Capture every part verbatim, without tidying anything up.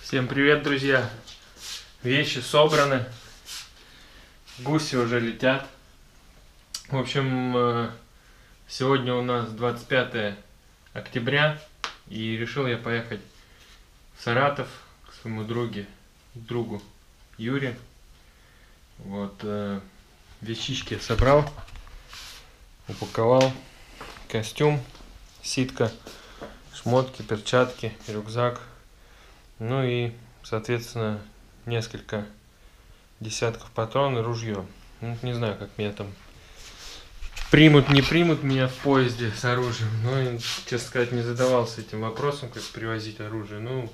Всем привет, друзья! Вещи собраны, гуси уже летят. В общем, сегодня у нас двадцать пятое октября, и решил я поехать в Саратов к своему друге, другу Юре. Вот, вещички я собрал, упаковал, костюм, ситка, шмотки, перчатки, рюкзак. Ну и, соответственно, несколько десятков патронов и ружье. Ну, не знаю, как меня там примут, не примут меня в поезде с оружием. Но, честно сказать, не задавался этим вопросом, как привозить оружие. Ну,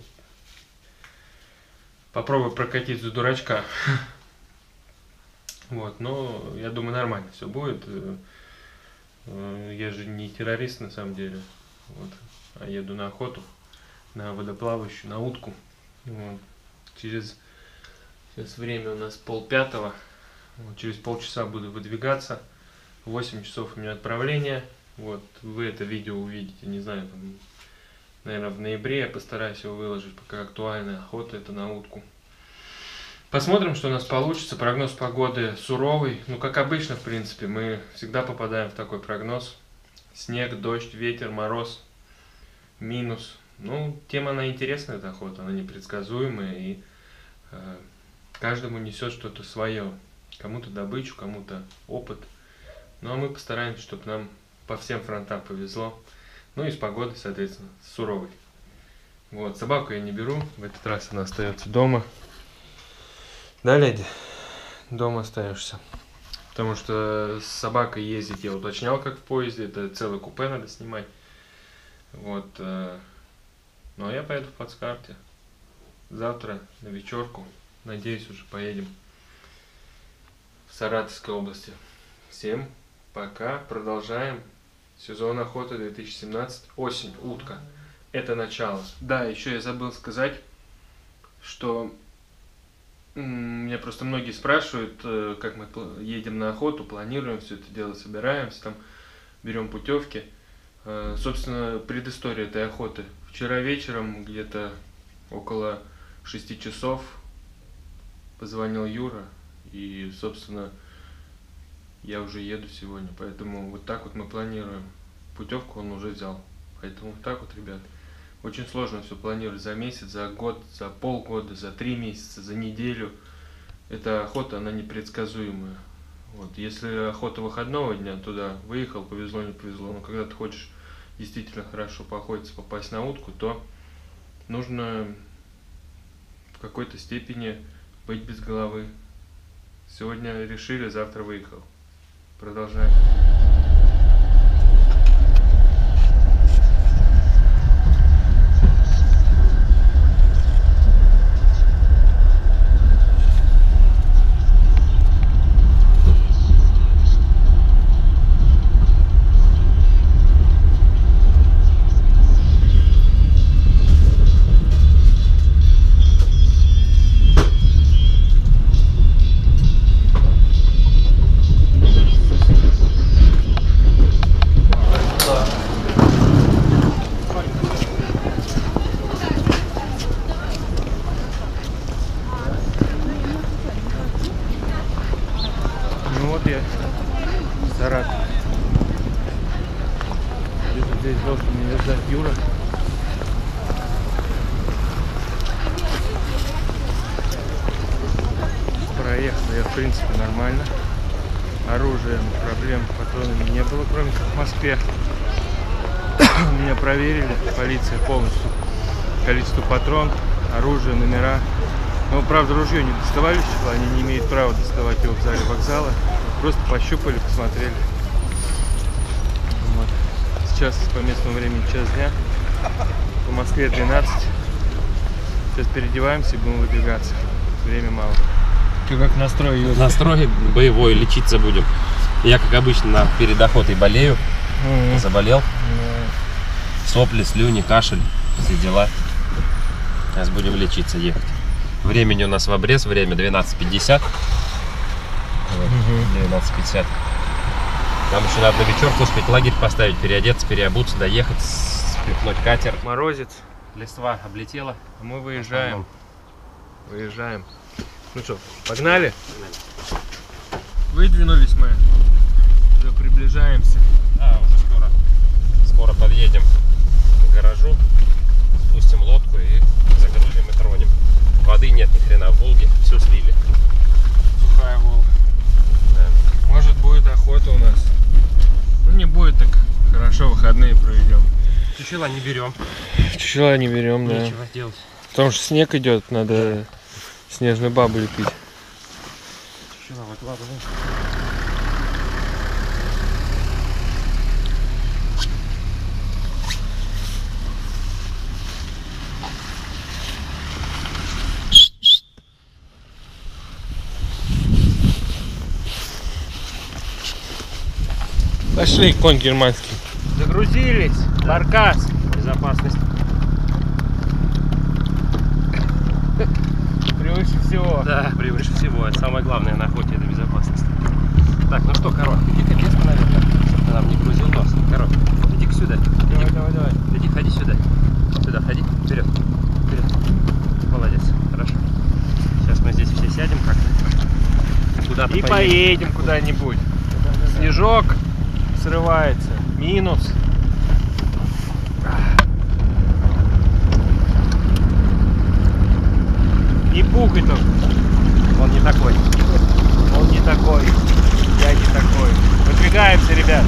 попробую прокатить за дурачка. Вот, но я думаю, нормально все будет. Я же не террорист на самом деле. Вот, а еду на охоту. На водоплавающую, на утку. Вот. Через сейчас время у нас полпятого. Вот. Через полчаса буду выдвигаться. восемь часов у меня отправление. Вот. Вы это видео увидите, не знаю, там, наверное, в ноябре. Я постараюсь его выложить, пока актуальная охота это на утку. Посмотрим, что у нас получится. Прогноз погоды суровый. Ну, как обычно, в принципе, мы всегда попадаем в такой прогноз. Снег, дождь, ветер, мороз, минус. Ну, тема она интересная, эта охота, она непредсказуемая, и э, каждому несет что-то свое. Кому-то добычу, кому-то опыт. Ну, а мы постараемся, чтобы нам по всем фронтам повезло. Ну и с погодой, соответственно, суровой. Вот, собаку я не беру, в этот раз она остается дома. Да, леди? Дома остаешься. Потому что с собакой ездить я уточнял, как в поезде, это целое купе надо снимать. Вот. Э, Ну, а я поеду в плацкарте. Завтра на вечерку. Надеюсь, уже поедем в Саратовской области. Всем пока. Продолжаем сезон охоты две тысячи семнадцать. Осень, утка. Это начало. Да, еще я забыл сказать, что меня просто многие спрашивают, как мы едем на охоту, планируем все это дело, собираемся, там берем путевки. Собственно, предыстория этой охоты. Вчера вечером, где-то около шести часов, позвонил Юра, и, собственно, я уже еду сегодня, поэтому вот так вот мы планируем. Путевку он уже взял, поэтому вот так вот, ребят. Очень сложно все планировать за месяц, за год, за полгода, за три месяца, за неделю. Эта охота, она непредсказуемая. Вот, если охота выходного дня, туда выехал, повезло, не повезло, но когда ты хочешь действительно хорошо поохотиться, попасть на утку, то нужно в какой-то степени быть без головы. Сегодня решили, завтра выехал. Продолжаем. Саратов. Где-то здесь должен меня ждать Юра. Проехал я, в принципе, нормально. Оружием проблем, патронами не было, кроме как в Москве. Меня проверили, полиция полностью. Количество патрон, оружие, номера. Но, правда, ружье не доставали, они не имеют права доставать его в зале вокзала. Просто пощупали, посмотрели. Вот. Сейчас по местному времени час дня. По Москве двенадцать. Сейчас переодеваемся и будем выдвигаться. Время мало. Что, как настрой? Юрий? Настрой боевой, лечиться будем. Я, как обычно, перед охотой болею. Mm-hmm. Заболел. Mm-hmm. Сопли, слюни, кашель. Все дела. Сейчас будем лечиться, ехать. Времени у нас в обрез. Время двенадцать пятьдесят. двенадцать пятьдесят. Нам еще надо на вечерку успеть лагерь поставить, переодеться, переобуться, доехать, спихнуть катер. Морозец, листва облетела. Мы выезжаем выезжаем. Ну что, погнали? Выдвинулись мы. Уже приближаемся. Да, уже скоро, скоро подъедем к гаражу, спустим лодку и загрузим и тронем. Воды нет ни хрена в Волге, все слили. Сухая Волга. Да. Может будет охота у нас. Ну не будет, так хорошо, выходные проведем. Чучела не берем. Чучела не берем, да. Нечего делать. Потому что снег идет, надо снежную бабу лепить. Чучела выкладываем. Пошли, конь германский. Загрузились. Баркас. Безопасность. Превыше всего. Да, превыше всего. Это самое главное на охоте, это безопасность. Так, ну что, король, иди-ка место, наверное, чтобы ты нам не грузил нос. Король, иди-ка сюда. Давай, Иди, давай, давай. иди, ходи сюда. Сюда, ходи. Вперед. Вперед. Молодец. Хорошо. Сейчас мы здесь все сядем как-то. Куда-то И поедем куда-нибудь. Снежок срывается. Минус. Не пукай только. Он не такой. Он не такой. Я не такой. Выдвигаемся, ребят.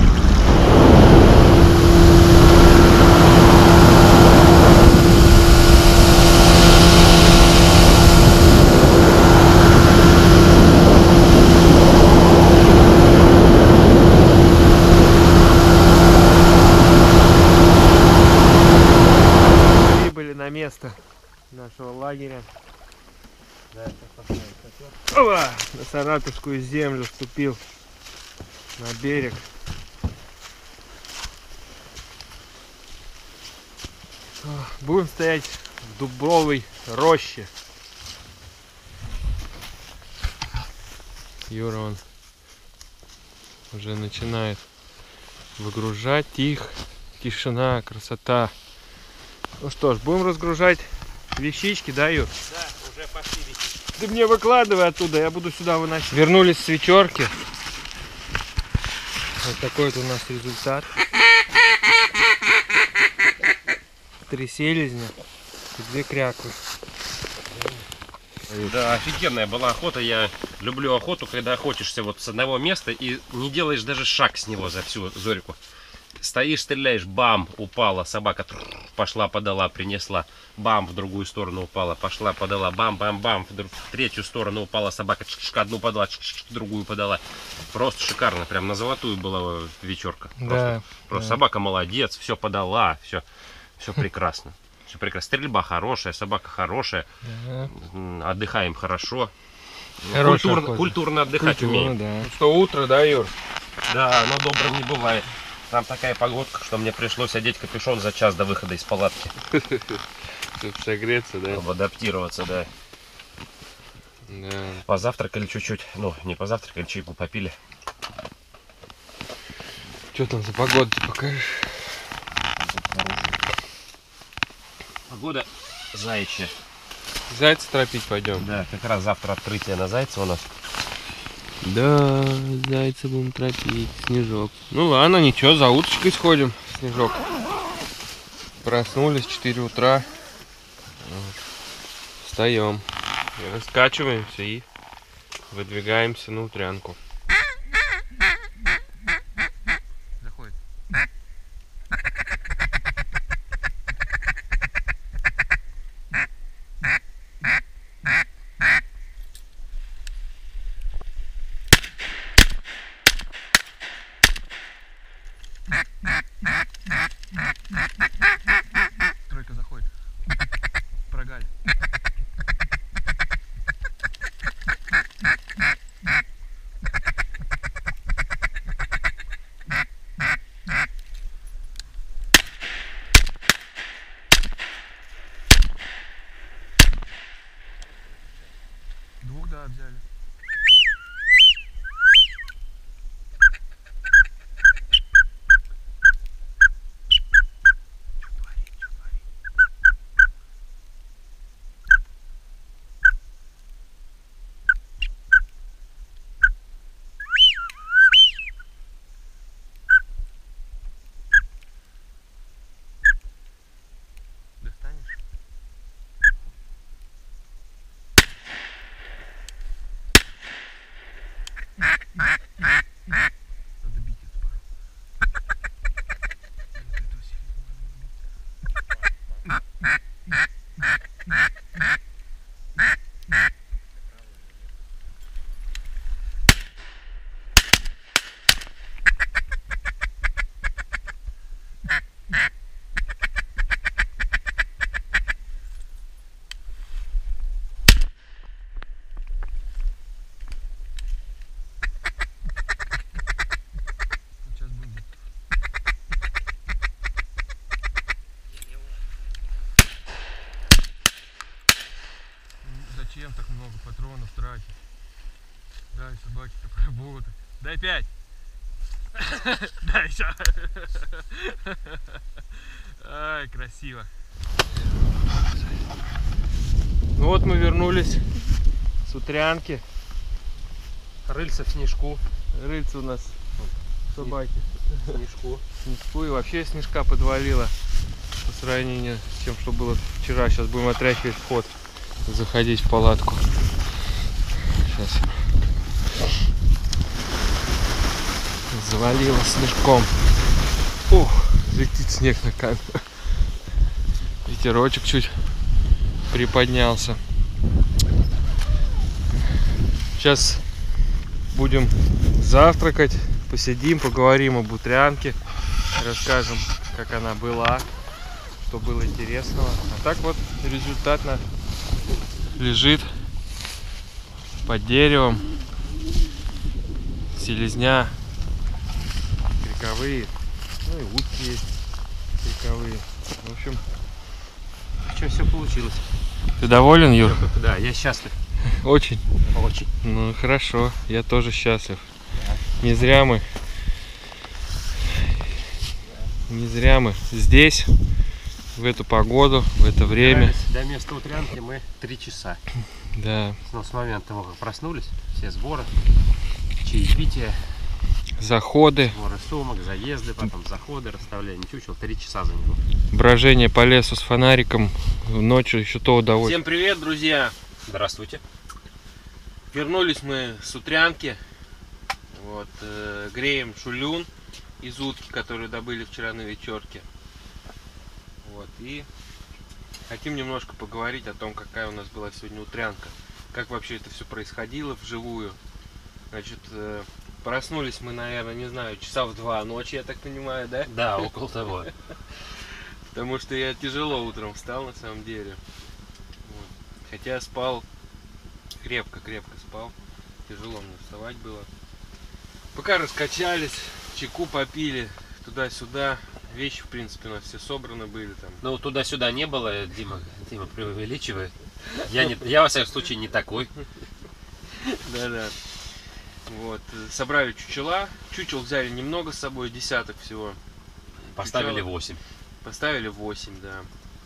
Прибыли на место нашего лагеря. Опа! На Саратовскую землю вступил, на берег. Будем стоять в дубовой роще. Юра он уже начинает выгружать их. Тишина, красота. Ну что ж, будем разгружать вещички, да, Юр? Да, уже пошли вещи. Ты мне выкладывай оттуда, я буду сюда выносить. Вернулись с вечерки. Вот такой вот у нас результат. Три селезня и две кряквы. Да, офигенная была охота. Я люблю охоту, когда охотишься вот с одного места и не делаешь даже шаг с него за всю зорьку. Стоишь, стреляешь, бам, упала, собака пошла, подала, принесла, бам, в другую сторону упала, пошла, подала, бам, бам, бам, в, друг, в третью сторону упала собака, одну подала, другую подала. Просто шикарно, прям на золотую была вечерка. Просто, Да, просто да. собака молодец, все подала, все, все прекрасно. Все прекрасно. Стрельба хорошая, собака хорошая, Да. отдыхаем хорошо. Хорошая Культурно, охота. культурно отдыхать Культурно, умеем. да. Ну что, утро, да, Юр? Да, но добрым не бывает. Там такая погодка, что мне пришлось одеть капюшон за час до выхода из палатки. Чтобы согреться, да? Чтобы адаптироваться, да. Да. Позавтракали чуть-чуть. Ну, не позавтракали, чайку попили. Что там за погода, ты покажешь? Погода заячья. Зайца тропить пойдем. Да, как раз завтра открытие на зайца у нас. Да, зайца будем тропить, снежок. Ну ладно, ничего, за уточкой сходим, снежок. Проснулись в четыре утра. Вот. Встаем, и раскачиваемся и выдвигаемся на утрянку. Заходит. Тройка заходит. Прогаль. Двух, да, взяли. так много патронов тратить. Дай собаки-то поработать. Дай пять. Дай еще. Ай, красиво. Ну вот мы вернулись с утрянки. Рыльца в снежку. Рыльца у нас собаки. Снежку. Снежку и вообще снежка подвалило по сравнению с тем, что было вчера. Сейчас будем отряхивать вход, заходить в палатку. Сейчас. Завалило снежком. Ух, летит снег на камеру. Ветерочек чуть приподнялся. Сейчас будем завтракать, посидим, поговорим об утрянке, расскажем, как она была, что было интересного. А так вот результатно лежит под деревом. Селезня криковые, ну и утки есть криковые. В общем, Что, все получилось. ты доволен, Юр? Да, я счастлив. Очень. Очень. Ну хорошо, я тоже счастлив. Не зря мы, не зря мы здесь, в эту погоду, в это время. До места утрянки мы три часа. Да. Ну, с момента того, как проснулись, все сборы, чаепитие, Заходы, сборы сумок, заезды, потом заходы, расставление чучел, три часа заняло. брожение по лесу с фонариком, ночью еще то удовольствие. Всем привет, друзья! Здравствуйте. Вернулись мы с утрянки. Вот, э, греем шулюн из утки, которую добыли вчера на вечерке. Вот, и хотим немножко поговорить о том, какая у нас была сегодня утрянка. Как вообще это все происходило вживую. Значит, э, проснулись мы, наверное, не знаю, часа в два ночи, я так понимаю, да? Да, около того. Потому что я тяжело утром встал, на самом деле. Вот. Хотя спал крепко-крепко спал. Тяжело мне вставать было. Пока раскачались, чайку попили, туда-сюда. Вещи, в принципе, у нас все собраны были там. Ну, туда-сюда не было, Дима, Дима преувеличивает. Я, не, я, во всяком случае, не такой. Да-да. Вот. Собрали чучела. Чучел взяли немного с собой, десяток всего. Поставили Чучела восемь. Поставили восемь, да.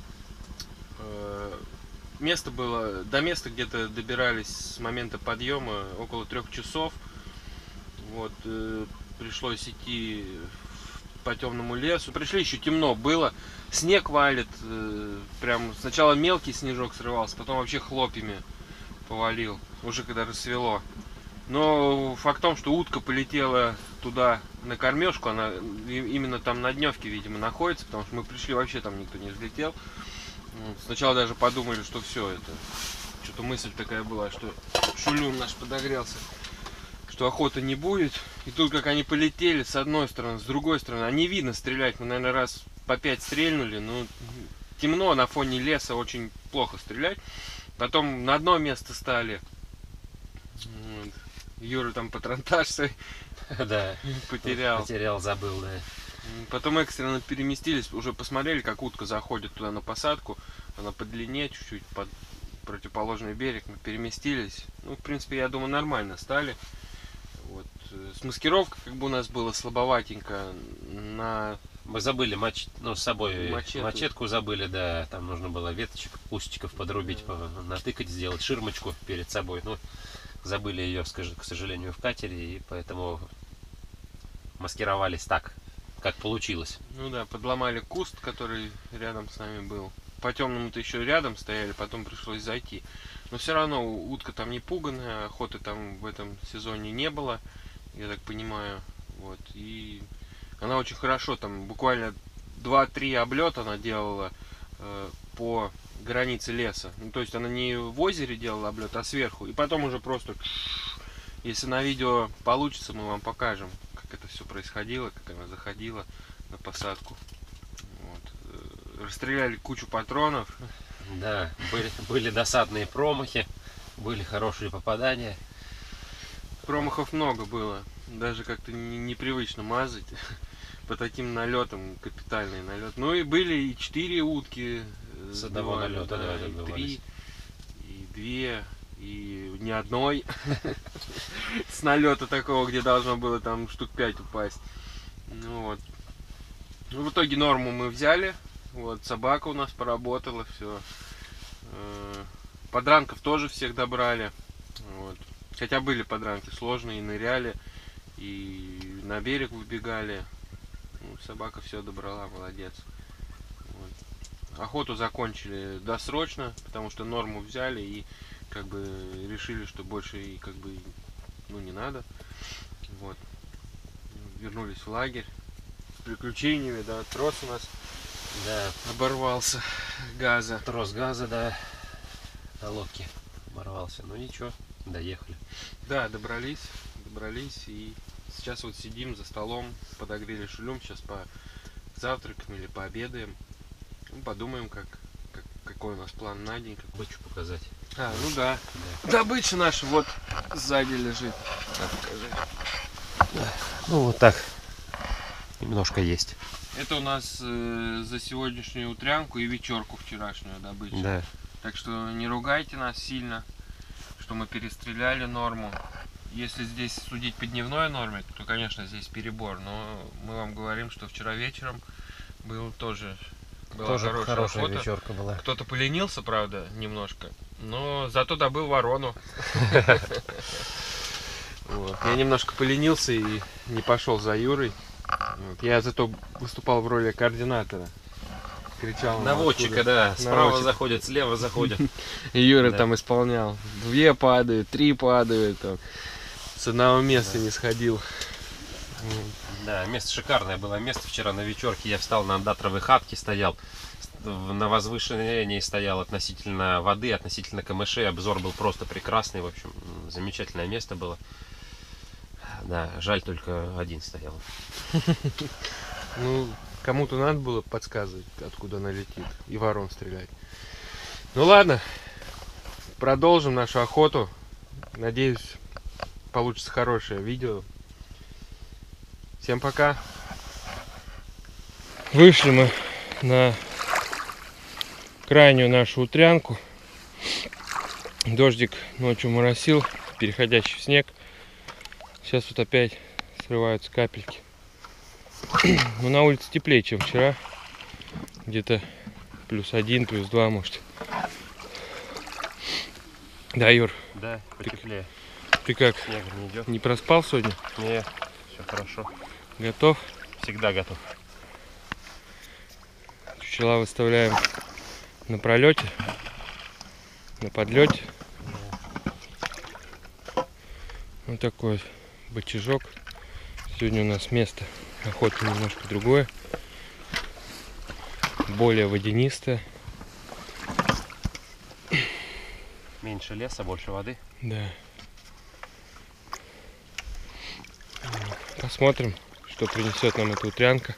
Место было, до места где-то добирались с момента подъема около трех часов. Вот, э, пришлось идти по темному лесу. Пришли, еще темно было. Снег валит. Э, прям сначала мелкий снежок срывался, потом вообще хлопьями повалил. Уже когда рассвело. Но факт в том, что утка полетела туда на кормежку. Она именно там на дневке, видимо, находится. Потому что мы пришли, вообще там никто не взлетел. Сначала даже подумали, что все это. Что-то мысль такая была, что шулюн наш подогрелся, что охоты не будет. И тут как они полетели с одной стороны, с другой стороны, а не видно стрелять. Мы, наверное, раз по пять стрельнули, но темно на фоне леса, очень плохо стрелять. Потом на одно место стали. Вот. Юра там патронтаж свой Да. потерял. Потерял, забыл, да. Потом экстренно переместились, уже посмотрели, как утка заходит туда на посадку. Она по длине, чуть-чуть под противоположный берег. Мы переместились. Ну, в принципе, я думаю, нормально стали. Вот. С маскировкой как бы у нас было слабоватенько. На... Мы забыли мач... ну, с собой Мачету. мачетку забыли, да. Там нужно было веточек, кустиков подрубить, Да. натыкать, сделать ширмочку перед собой. Ну, забыли ее, к сожалению, в катере, и поэтому маскировались так, как получилось. Ну да, подломали куст, который рядом с нами был. По темному-то еще рядом стояли, потом пришлось зайти. Но все равно утка там не пуганая, охоты там в этом сезоне не было, я так понимаю. Вот. И она очень хорошо, там буквально два-три облета она делала э, по границе леса. Ну, то есть она не в озере делала облет, а сверху. И потом уже просто, если на видео получится, мы вам покажем, как это все происходило, как она заходила на посадку. Вот. Расстреляли кучу патронов. Да, были, были досадные промахи, были хорошие попадания. Промахов много было. Даже как-то не- непривычно мазать по таким налетам, капитальный налет. Ну и были и четыре утки С одного сбивали, налета, да, и добивались. три, и две, И ни одной. С налета такого, где должно было там штук пять упасть. Ну вот. Ну, в итоге норму мы взяли. Вот, собака у нас поработала, все. Подранков тоже всех добрали. Вот. Хотя были подранки сложные, ныряли, и на берег выбегали. Ну, собака все добрала, молодец. Вот. Охоту закончили досрочно, потому что норму взяли и как бы решили, что больше и как бы ну не надо. Вот. Вернулись в лагерь с приключениями, да, трос у нас Да, оборвался газа. трос газа, да, на лодке оборвался. Ну ничего, доехали. Да, добрались, добрались и сейчас вот сидим за столом, подогрели шулюм, сейчас позавтракаем или пообедаем. Ну, подумаем, как, как, какой у нас план на день. Как... Хочу показать. А, ну да. Да. Добыча наша вот сзади лежит. Так, покажи. Ну вот так. Немножко есть. Это у нас э, за сегодняшнюю утрянку и вечерку вчерашнюю добычу. Да. Так что не ругайте нас сильно, что мы перестреляли норму. Если здесь судить по дневной норме, то, конечно, здесь перебор. Но мы вам говорим, что вчера вечером был тоже, была Тоже хорошая, хорошая охота. вечерка была. Кто-то поленился, правда, немножко, но зато добыл ворону. Вот. Я немножко поленился и не пошел за Юрой. Вот. Я зато выступал в роли координатора. Кричал. Наводчика, да. Справа Наводчик. заходит, слева заходит. И Юра Да. там исполнял. Две падают, три падают. Там. С одного места не сходил. Да, место шикарное было. Место вчера на вечерке. Я встал на андатровой хатке, стоял. На возвышении стоял относительно воды, относительно камышей. Обзор был просто прекрасный. В общем, замечательное место было. Да, жаль, только один стоял. Ну, кому-то надо было подсказывать, откуда она летит, и ворон стрелять. Ну ладно, продолжим нашу охоту. Надеюсь, получится хорошее видео. Всем пока. Вышли мы на крайнюю нашу утрянку. Дождик ночью моросил, переходящий в снег. Сейчас вот опять срываются капельки. Но на улице теплее, чем вчера. Где-то плюс один, плюс два, может. Да, Юр, Да, потеплее. ты как, Снег не идет. не проспал сегодня? Не, все хорошо. Готов? Всегда готов. Чучела выставляем на пролете, на подлете. Вот такой вот бочажок. Сегодня у нас место охоты немножко другое, более водянистое. Меньше леса, больше воды. Да. Посмотрим, что принесет нам эта утрянка.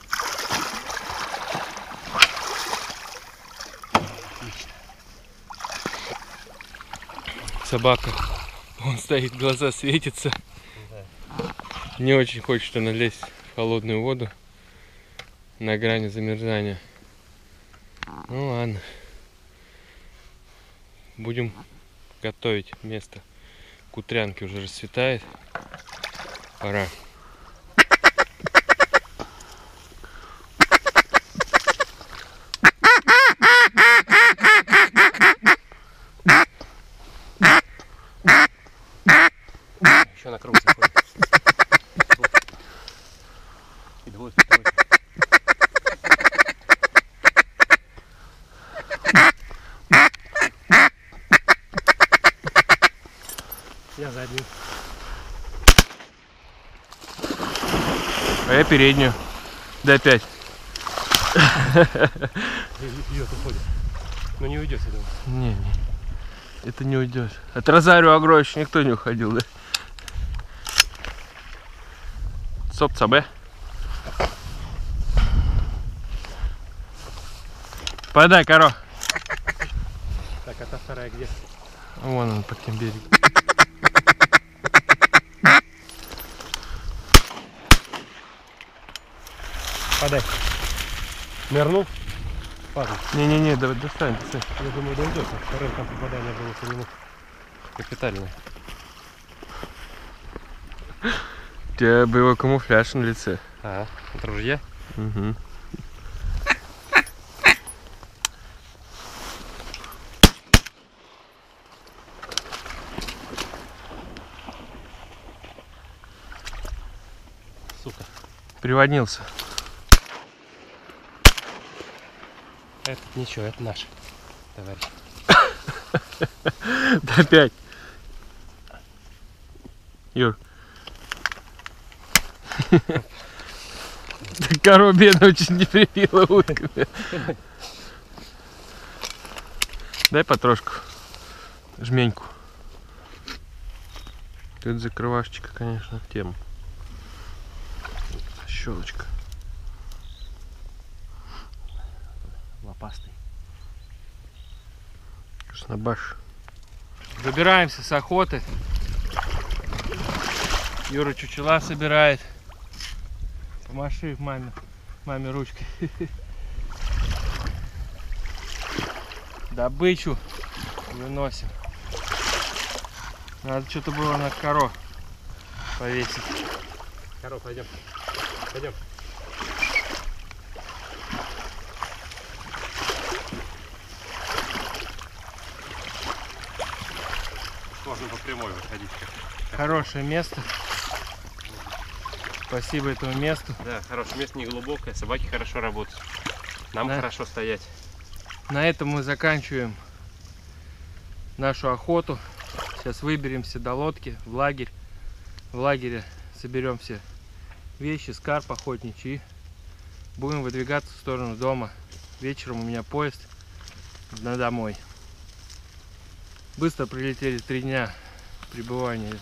Собака, он стоит, глаза светятся. Не очень хочет она лезть в холодную воду на грани замерзания. Ну ладно. Будем готовить место к утрянке. Уже расцветает. Пора. Еще на круг заходит. И двойка, тройка. Я задний. А я переднюю. Дай пять. Идет, уходит. Но не уйдет, я думаю. Не, не. Это не уйдет. От Розарио Агро еще никто не уходил, да? Сопца, б. Подай, коро. Так, а та вторая где? Вон он под тем берегом. Подай. Нырнул? Падай. Не-не-не, давай достань, достань. Я думаю, дойдет. А вторым там попадание было по нему. капитально. У тебя боевой камуфляж на лице. А, от ружья? Угу. Сука. Приводнился. Это ничего, это наш, товарищ. Да опять. Юр. Корова бедная очень не прибила утками. Дай потрошку. Жменьку. Тут закрывашечка, конечно, в тему. Щелочка. Лопастый. Краснобаш. Выбираемся с охоты. Юра чучела собирает. Помаши маме, маме ручкой. Добычу выносим. Надо что-то было на коро повесить. Коро, пойдем. Пойдем. Можно по прямой выходить. Хорошее место. Спасибо этому месту. Да, хорошее место, не глубокое. Собаки хорошо работают. Нам Да. хорошо стоять. На этом мы заканчиваем нашу охоту. Сейчас выберемся до лодки в лагерь. В лагере соберем все вещи, скарб охотничий. И будем выдвигаться в сторону дома. Вечером у меня поезд на домой. Быстро прилетели три дня пребывания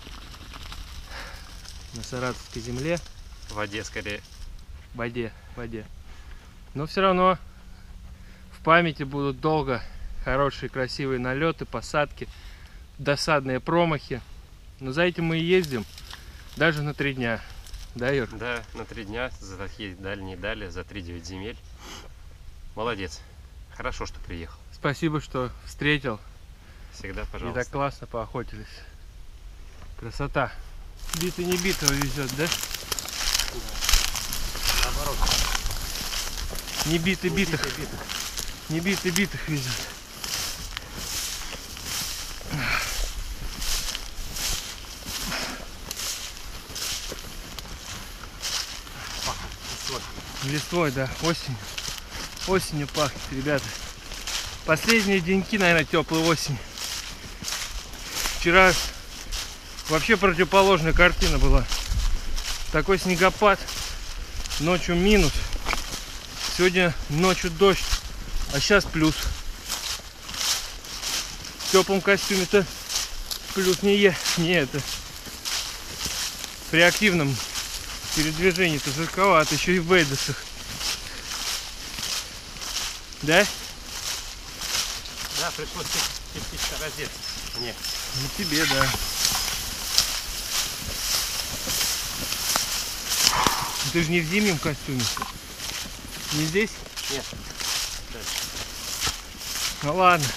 на Саратовской земле. В воде скорее. В воде, в воде. Но все равно в памяти будут долго хорошие, красивые налеты, посадки, досадные промахи. Но за этим мы и ездим даже на три дня. Да, Юр? Да, на три дня, за такие дальние дали, за три девять земель. Молодец. Хорошо, что приехал. Спасибо, что встретил. Всегда, И пожалуйста. так классно поохотились. Красота. Битый не битого везет, да? Наоборот. Не битый Не битых. битый битых. Не битый битых везет. Листвой. Листвой, да, осенью. Осенью пахнет, ребята. Последние деньки, наверное, теплой осени. Вчера вообще противоположная картина была. Такой снегопад, ночью минус. Сегодня ночью дождь, а сейчас плюс. В теплом костюме-то плюс не е, не это. При активном передвижении-то жарковато, еще и в бейдосах. Да? Да, пришлось частично раздеться. Мне. Не тебе, да. Ты же не в зимнем костюме. Не здесь? Нет. Ну ладно.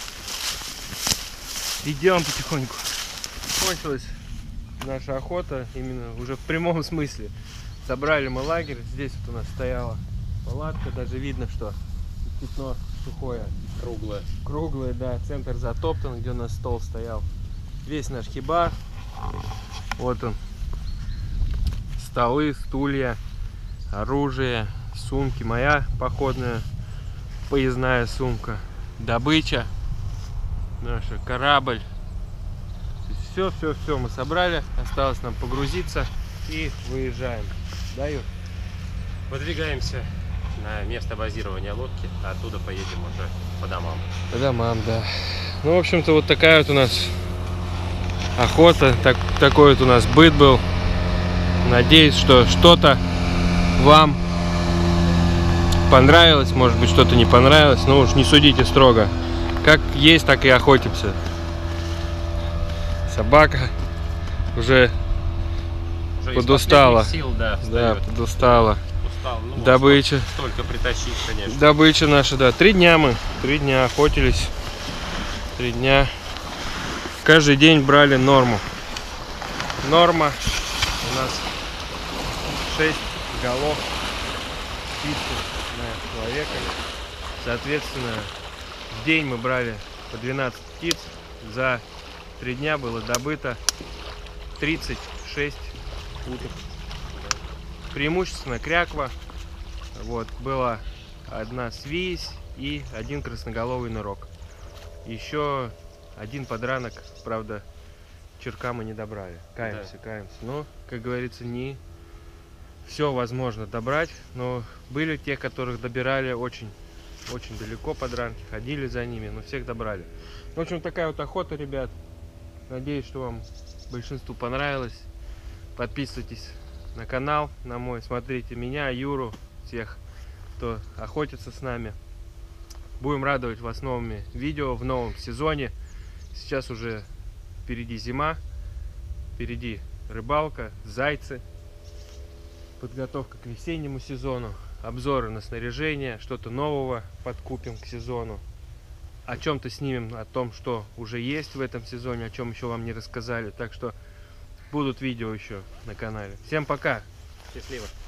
Идем потихоньку. Кончилась наша охота, именно уже в прямом смысле. Собрали мы лагерь. Здесь вот у нас стояла палатка. Даже видно, что пятно сухое. Круглая. Круглый, да, центр затоптан, где у нас стол стоял. Весь наш хибар. Вот он. Столы, стулья, оружие, сумки. Моя походная поездная сумка. Добыча. Наша корабль. Все, все, все мы собрали. Осталось нам погрузиться и выезжаем. Да, Юр? Выдвигаемся на место базирования лодки, а оттуда поедем уже по домам. По домам, да. Ну, в общем-то, вот такая вот у нас охота, так, такой вот у нас быт был. Надеюсь, что что-то вам понравилось, может быть, что-то не понравилось, но уж не судите строго. Как есть, так и охотимся. Собака уже, Уже подустала. из последних сил, да, да, встает. подустала. Устал. Ну, Добыча. Только притащить, конечно. Добыча наша, да. Три дня мы, три дня охотились. Три дня каждый день брали норму. Норма у нас шесть голов птицы на человека. Соответственно, в день мы брали по двенадцать птиц. За три дня было добыто тридцать шесть уток. Преимущественно кряква. Вот, была одна свись и один красноголовый нырок. Еще один подранок, правда, черка мы не добрали. Каемся, да. каемся. Но, как говорится, не все возможно добрать. Но были те, которых добирали очень, очень далеко подранки, ходили за ними, но всех добрали. В общем, такая вот охота, ребят. Надеюсь, что вам большинству понравилось. Подписывайтесь на канал, на мой. Смотрите меня, Юру, всех, кто охотится с нами. Будем радовать вас новыми видео в новом сезоне. Сейчас уже впереди зима, впереди рыбалка, зайцы, подготовка к весеннему сезону, обзоры на снаряжение, что-то нового подкупим к сезону. О чем-то снимем, о том, что уже есть в этом сезоне, о чем еще вам не рассказали. Так что будут видео еще на канале. Всем пока! Счастливо!